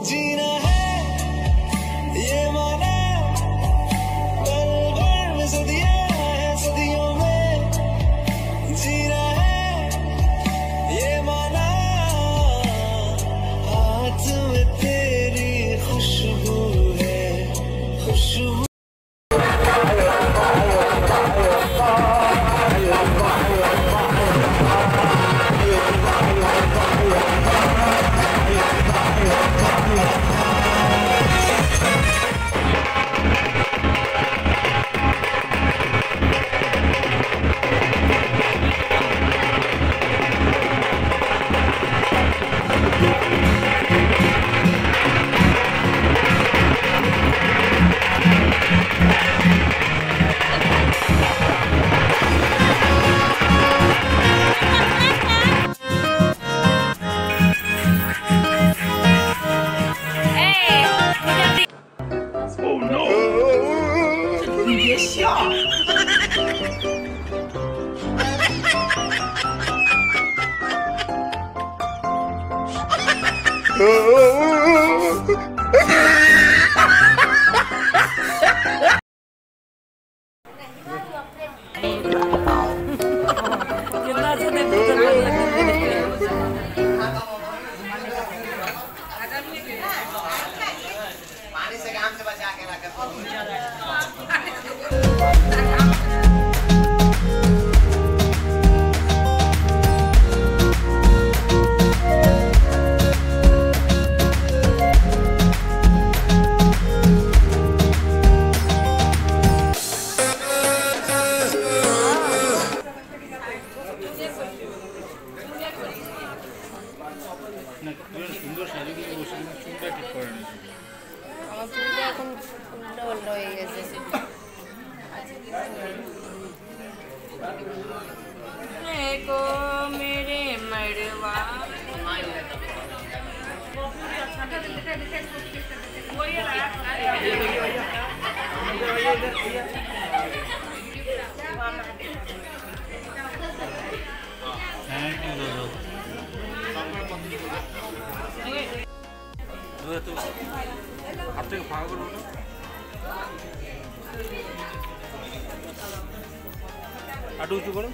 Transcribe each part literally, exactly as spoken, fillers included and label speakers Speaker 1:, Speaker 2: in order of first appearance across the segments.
Speaker 1: जीना है ये माना, पल भर में सदियां हैं, सदियों में जीना है ये माना, हाथ में तेरी खुशबू है, खुशबू।
Speaker 2: पानी से काम से बचा के रखा।
Speaker 3: সুন্দর শাড়ি গুলো বসে চুলটা ঠিক করে না
Speaker 4: আমার চুলটা এখন উল্টো উল্টো হয়ে গেছে
Speaker 5: को मेरे मड़वा
Speaker 3: হাত থেকে ফাঁকা করবো আটু উঁচু করো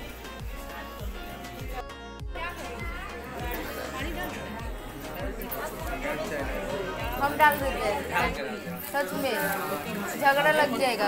Speaker 4: हम डाल देते हैं सच में झगड़ा लग जाएगा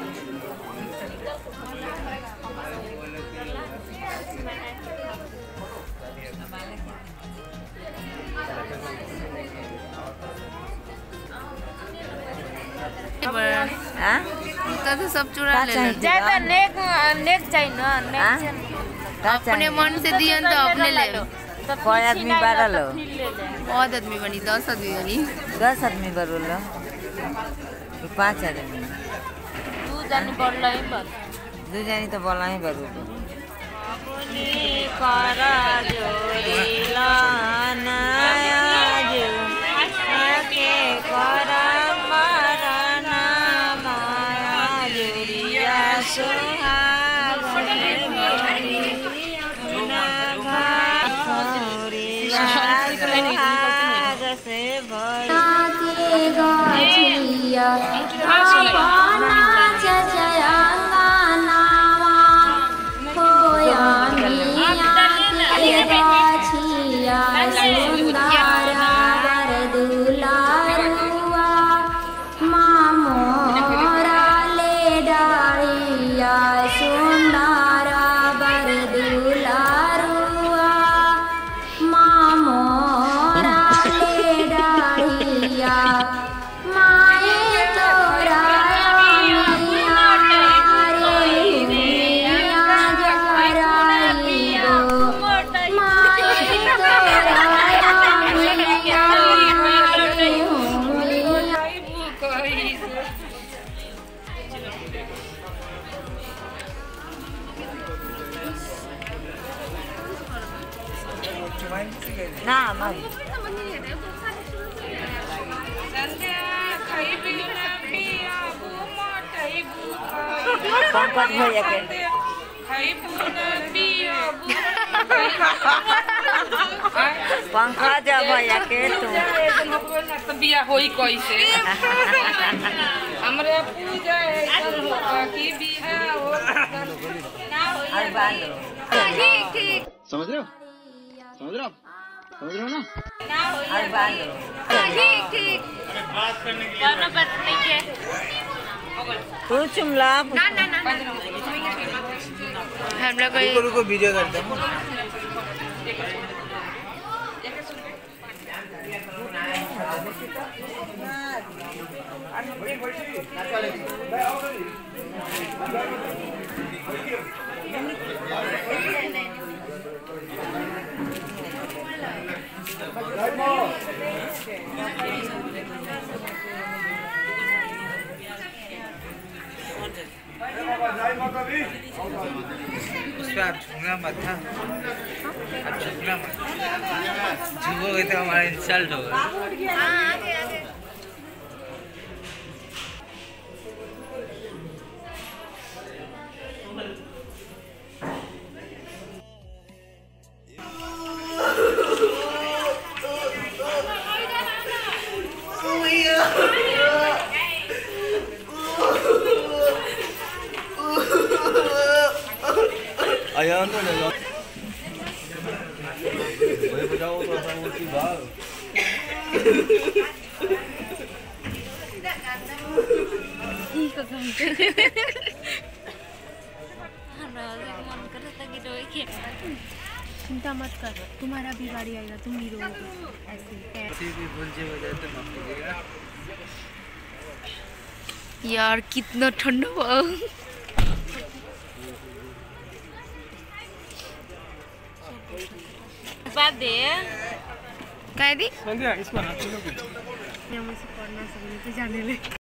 Speaker 5: हाँ
Speaker 4: तो सब चुरा ले
Speaker 5: ज्यादा नेक नेक चाहिए ना नेक
Speaker 4: अपने मन से दिए तो अपने ले लो
Speaker 5: कोई आदमी बारह लो
Speaker 4: बहुत आदमी बनी दस आदमी बनी
Speaker 5: दस आदमी बरो लो पाँच आदमी दो जानी बोला ही बस दो जानी तो बोला ही बरो अपने करा जोड़ीला नायाजू आके करा मारा नामा जोड़िया सुहागने मरी सुहाग से भरी ना भाई पंकज भैया के पंकज भैया के तू
Speaker 6: बिया होई कैसे हमरे पूजा है की बिया हो ना होई
Speaker 4: ठीक ठीक
Speaker 2: समझ रहे हो समझ रहे हो समझ रहे हो ना
Speaker 6: ना होई
Speaker 4: ठीक ठीक कोनो बात नहीं है
Speaker 5: तू चुमला
Speaker 4: ना ना ना हम लोग
Speaker 3: रुको रुको वीडियो करते हैं उस पर आप झूमना मत था आप झूमना मत झूमोगे तो हमारा इंसल्ट होगा
Speaker 4: हाँ आगे आगे
Speaker 1: आया तो लगा वही बताओ तो सब उसकी बात
Speaker 4: चिंता मत कर तुम्हारा भी बारी आएगा तुम भी रोगे ऐसे
Speaker 3: किसी भी भूल से हो जाए तो माफ कीजिएगा
Speaker 4: यार कितना ठंडा हुआ
Speaker 5: बात दे
Speaker 4: कह दी
Speaker 3: संध्या इसको ना
Speaker 4: मुझसे पढ़ना सकते जाने ले